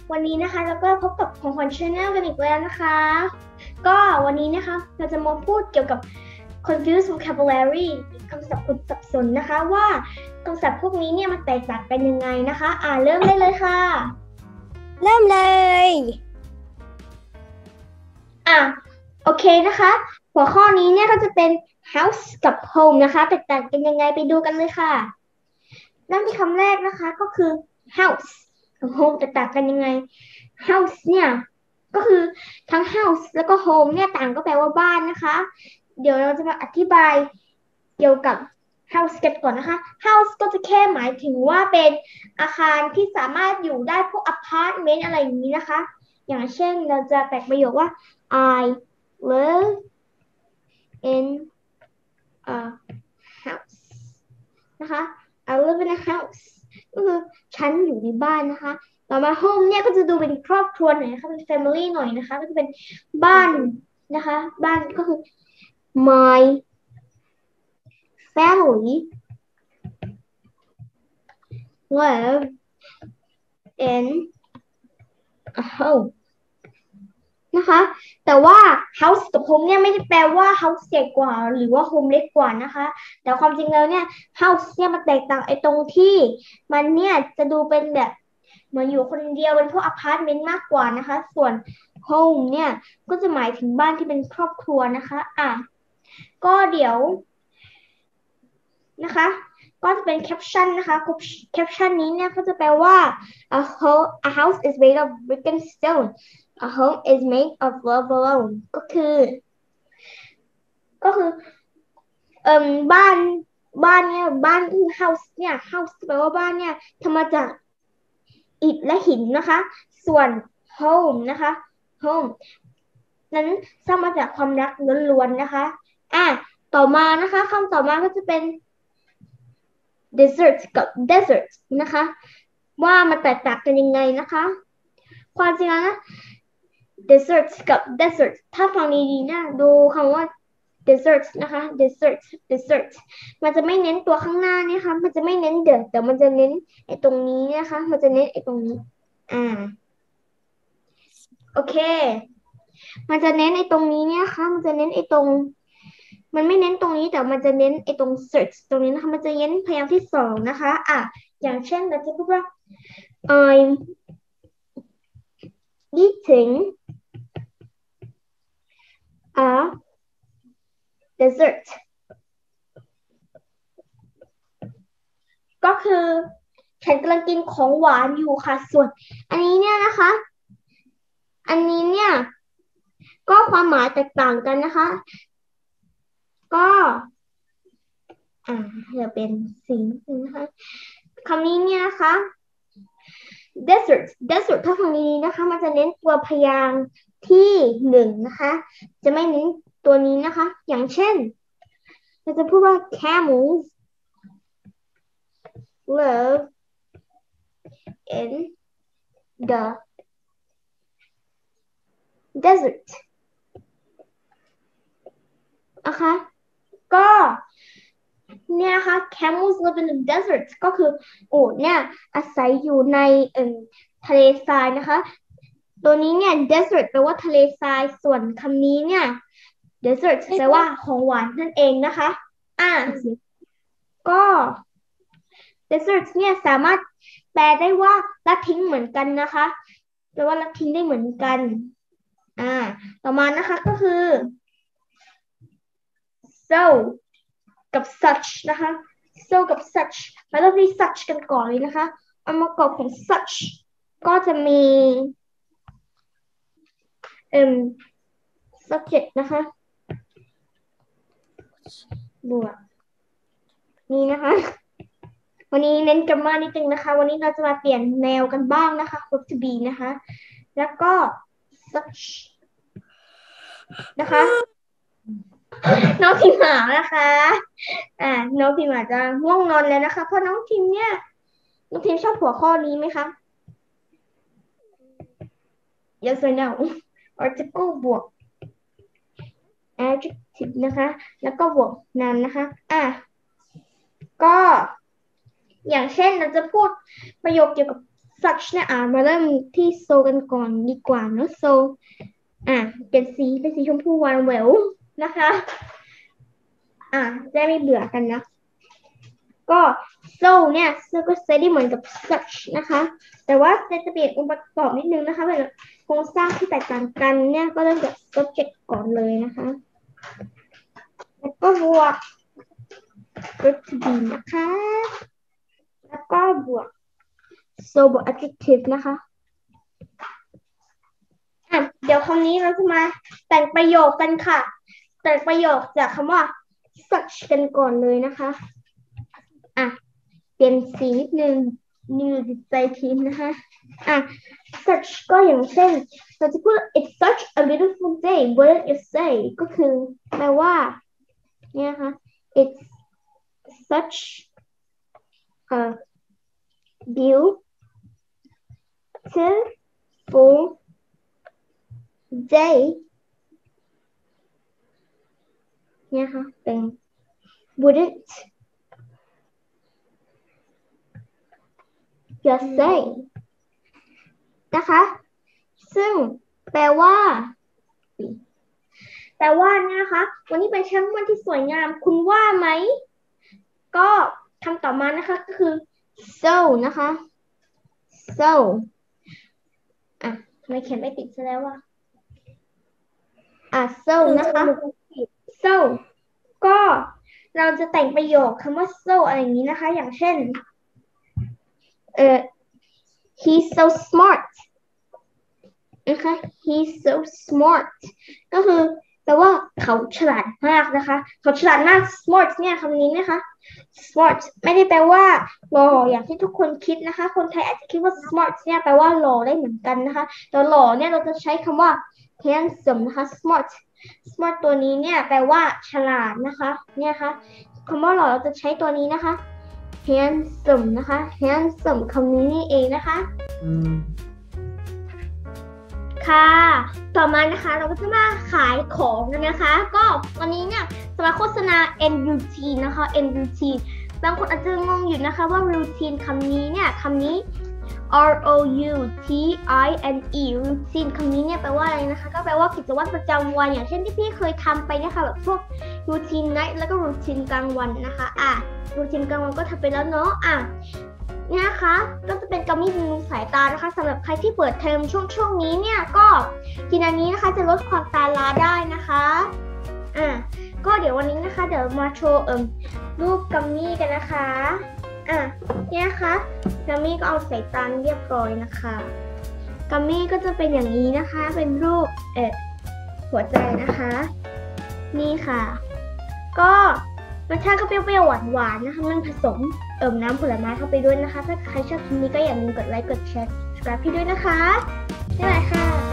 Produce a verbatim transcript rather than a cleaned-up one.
วันนี้นะคะเราก็พบกับของขวัญ Channel กันอีกแล้วนะคะก็วันนี้นะคะเราจะมาพูดเกี่ยวกับ confused vocabulary คำศัพท์คุณสับสนนะคะว่าคำศัพท์พวกนี้เนี่ยมันแตกต่างกันยังไงนะคะอ่าเริ่มได้เลยค่ะเริ่มเลยอ่ะโอเคนะคะหัวข้อนี้เนี่ยก็จะเป็น house กับ home นะคะแตกต่างกันยังไงไปดูกันเลยค่ะเริ่มที่คำแรกนะคะก็คือ house กับ home แตกต่างกันยังไง house เนี่ยก็คือทั้ง house แล้วก็ home เนี่ยต่างก็แปลว่าบ้านนะคะเดี๋ยวเราจะมาอธิบายเกี่ยวกับ house กันก่อนนะคะ house ก็จะแค่หมายถึงว่าเป็นอาคารที่สามารถอยู่ได้พวก apartment อะไรอย่างนี้นะคะอย่างเช่นเราจะแปลประโยคว่า I live in a house นะคะ I live in a house ก็คือฉันอยู่ในบ้านนะคะต่อมา home เนี่ยก็จะดูเป็นครอบครัวหน่อยนะคะเป็น family หน่อยนะคะก็จะเป็นบ้านนะคะบ้านก็คือ my family live in a home นะคะแต่ว่า house กับ home เนี่ยไม่ได้แปลว่า house ใหญ่กว่าหรือว่า home เล็กกว่านะคะแต่ความจริงแล้วเนี่ย house เนี่ยมันแตกต่างไอ้ตรงที่มันเนี่ยจะดูเป็นแบบเหมือนอยู่คนเดียวเป็นพวกอพาร์ตเมนต์มากกว่านะคะส่วน home เนี่ยก็จะหมายถึงบ้านที่เป็นครอบครัวนะคะอ่ะก็เดี๋ยวนะคะก็จะเป็นแคปชั่นนะคะแคปชั่นนี้เนี่ยก็จะแปลว่า a whole a house is made of brick and stone a home is made of love alone ก็คือก็คือเอ่มบ้านบ้านเนี่ยบ้านคือ house เนี่ย house แปลว่าบ้านเนี่ยทำมาจากอิฐและหินนะคะส่วน home นะคะ home นั้นสร้างมาจากความรักล้วนๆนะคะอ่ะต่อมานะคะคำต่อมาก็จะเป็น desert กับ desert นะคะว่ามันแตกต่างกันยังไงนะคะความจริงแล้วนะ desert กับ desert ถ้าฟังดีๆนะดูคำว่า desert นะคะ desert desert มันจะไม่เน้นตัวข้างหน้านี่ค่ะมันจะไม่เน้น the แต่มันจะเน้นไอ้ตรงนี้นะคะมันจะเน้นไอ้ตรงนี้อ่าโอเคมันจะเน้นไอ้ตรงนี้เนี่ยค่ะมันจะเน้นไอ้ตรงมันไม่เน้นตรงนี้แต่มันจะเน้นไอ้ตรง search ตรงนี้นะคะมันจะเน้นพยางค์ที่สองนะคะอ่ะอย่างเช่นเราจะพูดว่า I'm eating a dessert ก็คือฉันกำลังกินของหวานอยู่ค่ะส่วนอันนี้เนี่ยนะคะอันนี้เนี่ยก็ความหมายแตกต่างกันนะคะก็อ่าจะเป็นสิ่งนะคะคำนี้เนี่ยนะคะ desert desert ถ้าฟังดีๆนะคะมันจะเน้นตัวพยางค์ที่หนึ่งนะคะจะไม่เน้นตัวนี้นะคะอย่างเช่นเราจะพูดว่า camels live in the desert นะคะก็เนี่ยนะคะ camels live in the desert ก็คืออูฐเนี่ยอาศัยอยู่ในเอ่อทะเลทรายนะคะตัวนี้เนี่ย desert แปลว่าทะเลทรายส่วนคำนี้เนี่ย desert แปลว่าของหวานนั่นเองนะคะอ่ะก็ desert เนี่ยสามารถแปลได้ว่าละทิ้งเหมือนกันนะคะแปลว่าละทิ้งได้เหมือนกันอ่าต่อมานะคะก็คือ so กับ such นะคะ so กับ such มาเริ่มที่ such กันก่อนเลยนะคะองค์ประกอบของ such ก็จะมีเอ่ม subject นะคะบวกนี่นะคะวันนี้เน้นกรรมนิดนึงนะคะวันนี้เราจะมาเปลี่ยนแนวกันบ้างนะคะ verb to be นะคะแล้วก็ such นะคะน้องพิมหานะคะอ่าน้องพิมอาจจะง่วงนอนแล้วนะคะเพราะน้องพิมเนี่ยน้องพิมชอบหัวข้อนี้ไหมคะ yes or no article บวก adjective นะคะแล้วก็บวก noun นะคะอ่ะก็อย่างเช่นเราจะพูดประโยคเกี่ยวกับ such เนี่ยอ่ะมาเริ่มที่ so กันก่อนดีกว่าเนอะ so อ่ะเปลี่ยนสีเป็นสีชมพูหวานแหววนะคะอ่ะจะไม่เบื่อกันนะก็ so เนี่ย so ก็ใช้ได้เหมือนกับ such นะคะแต่ว่าจะเปลี่ยนองค์ประกอบนิดนึงนะคะเป็นโครงสร้างที่แตกต่างกันเนี่ยก็เริ่มจาก subject ก่อนเลยนะคะแล้วก็บวก verb to be นะคะแล้วก็บวก so บวก adjective นะคะอ่ะเดี๋ยวคำนี้เราจะมาแต่งประโยคกันค่ะแต่งประโยคจากคำว่า such กันก่อนเลยนะคะอ่ะเปลี่ยนสีนิดนึงนี่จิตใจทีมนะคะอ่ะ such ก็อย่างเช่นเราจะพูด it's such a beautiful day wouldn't you say ก็คือแปลว่าเนี่ยค่ะ it's such a beautiful day เนี่ยค่ะเป็น wouldn't you say นะคะซึ่งแปลว่าแปลว่าเนี่ยนะคะวันนี้เป็นเช้าวันที่สวยงามคุณว่าไหมก็คำต่อมานะคะก็คือ so นะคะ so อ่ะทำไมเขียนไม่ติดซะแล้ววะอ่ะ so นะคะ so ก็เราจะแต่งประโยคคำว่า so อะไรอย่างนี้นะคะอย่างเช่นเอ่อ he's so smart นะคะ he's so smart ก็คือแปลว่าเขาฉลาดมากนะคะเขาฉลาดมาก smart เนี่ยคำนี้นะคะ smart ไม่ได้แปลว่าหล่ออย่างที่ทุกคนคิดนะคะคนไทยอาจจะคิดว่า smart เนี่ยแปลว่าหล่อได้เหมือนกันนะคะแต่หล่อเนี่ยเราจะใช้คำว่า handsome นะคะ smart smart ตัวนี้เนี่ยแปลว่าฉลาดนะคะเนี่ยค่ะคำว่าหล่อเราจะใช้ตัวนี้นะคะ handsome นะคะ handsome คำนี้นี่เองนะคะค่ะต่อมานะคะเราก็จะมาขายของกันนะคะก็วันนี้เนี่ยสำหรับโฆษณา end routine นะคะ end routine บางคนอาจจะงงอยู่นะคะว่า routine คำนี้เนี่ยคำนี้ R O U T I N E routine คำนี้เนี่ยแปลว่าอะไรนะคะก็แปลว่ากิจวัตรประจำวันอย่างเช่นที่พี่เคยทำไปนะคะแบบพวก routine night แล้วก็ routine กลางวันนะคะอ่ะ routine กลางวันก็ทำไปแล้วเนาะอ่ะเนี่ยนะคะก็จะเป็นกัมมี่บำรุงสายตานะคะสำหรับใครที่เปิดเทอมช่วงช่วงนี้เนี่ยก็กินอันนี้นะคะจะลดความตาล้าได้นะคะอ่ะก็เดี๋ยววันนี้นะคะเดี๋ยวมาโชว์เอ่มรูปกัมมี่กันนะคะอ่ะเนี่ยนะคะกัมมี่ก็เอาใส่ตาเรียบร้อยนะคะกัมมี่ก็จะเป็นอย่างนี้นะคะเป็นรูปเอ่อหัวใจนะคะนี่ค่ะก็รสชาติก็เปรี้ยวๆหวานๆนะคะมันผสมเอิ่มน้ำผลไม้เข้าไปด้วยนะคะถ้าใครชอบคลิปนี้ก็อย่าลืมกดไลค์กดแชร์ subscribe พี่ด้วยนะคะบ๊ายบายค่ะ